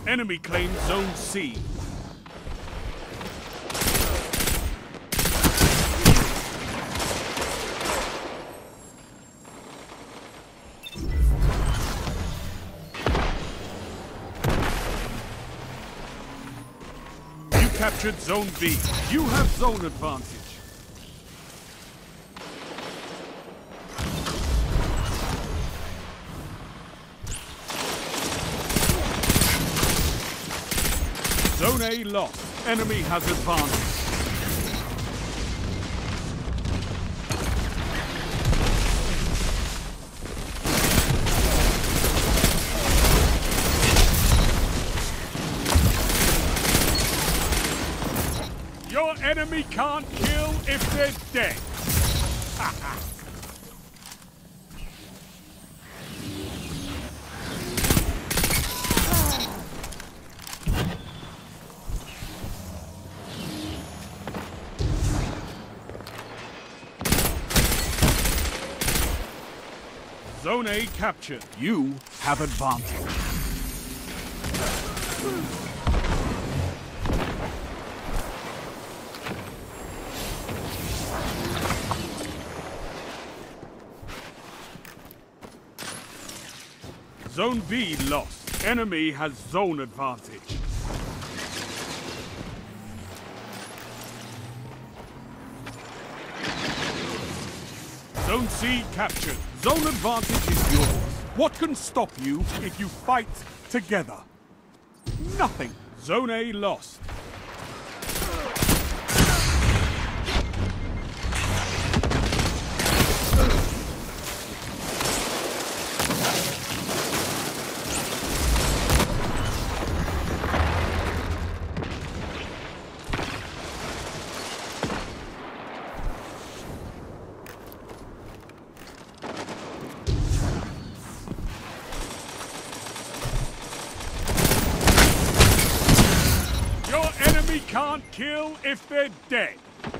Enemy claims Zone C. You captured Zone B. You have zone advantage. Zone A lost. Enemy has advantage. Your enemy can't kill if they're dead. Zone A captured. You have advantage. Zone B lost. Enemy has zone advantage. Zone C captured. Zone advantage is yours. What can stop you if you fight together? Nothing. Zone A lost. Can't kill if they're dead.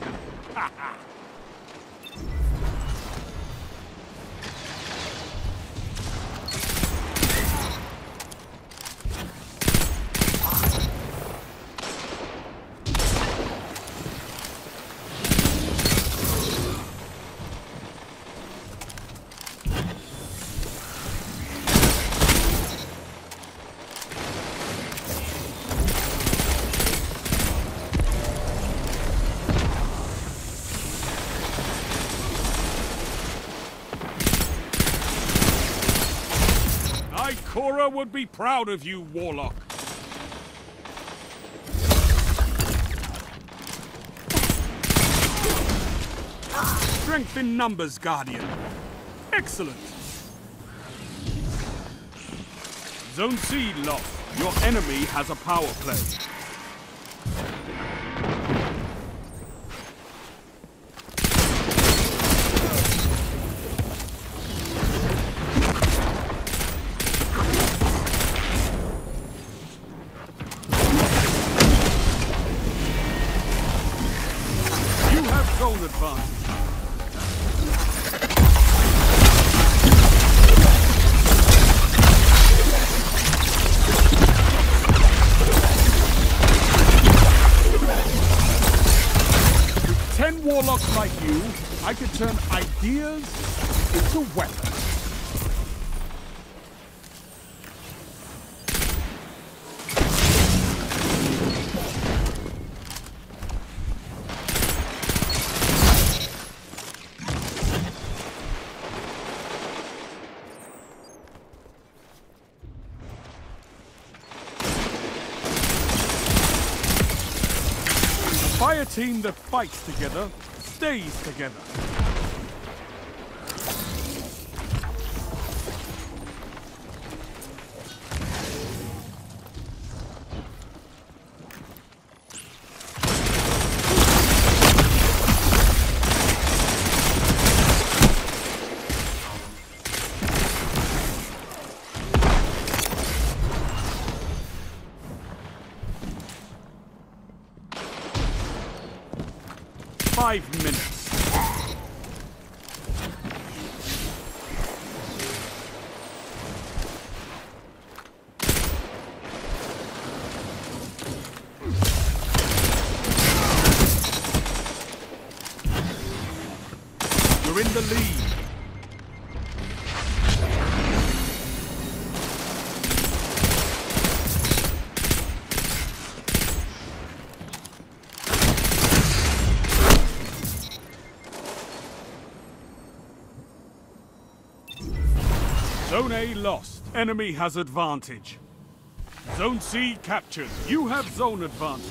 Cora would be proud of you, Warlock. Strength in numbers, Guardian. Excellent. Zone C lost. Your enemy has a power play. Zone advantage. With 10 warlocks like you, I could turn ideas into weapons. Fire team that fights together stays together. Five minutes. the lead. Zone A lost. Enemy has advantage. Zone C captured. You have zone advantage.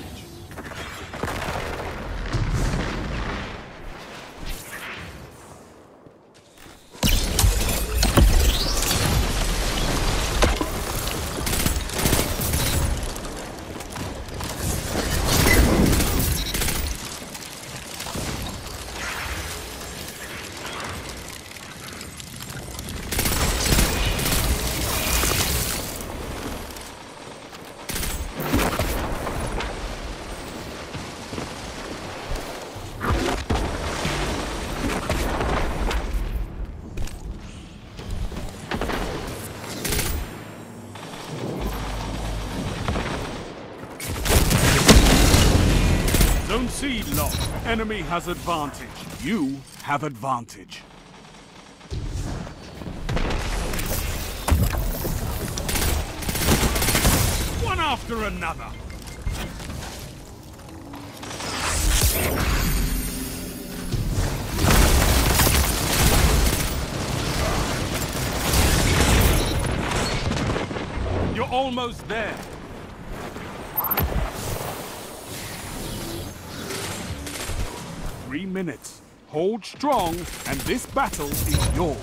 Zone C lost. Enemy has advantage. You have advantage. One after another. You're almost there. Three minutes. Hold strong, and this battle is yours.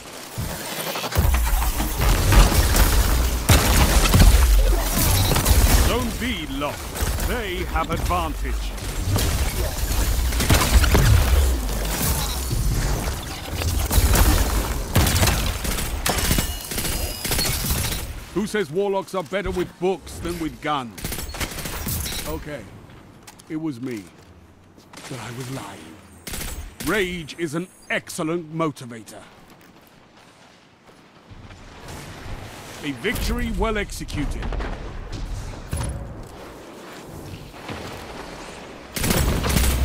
Zone B lost. They have advantage. Who says warlocks are better with books than with guns? Okay, it was me. But I was lying. Rage is an excellent motivator. A victory well executed.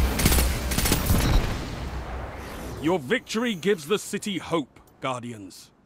Your victory gives the city hope, Guardians.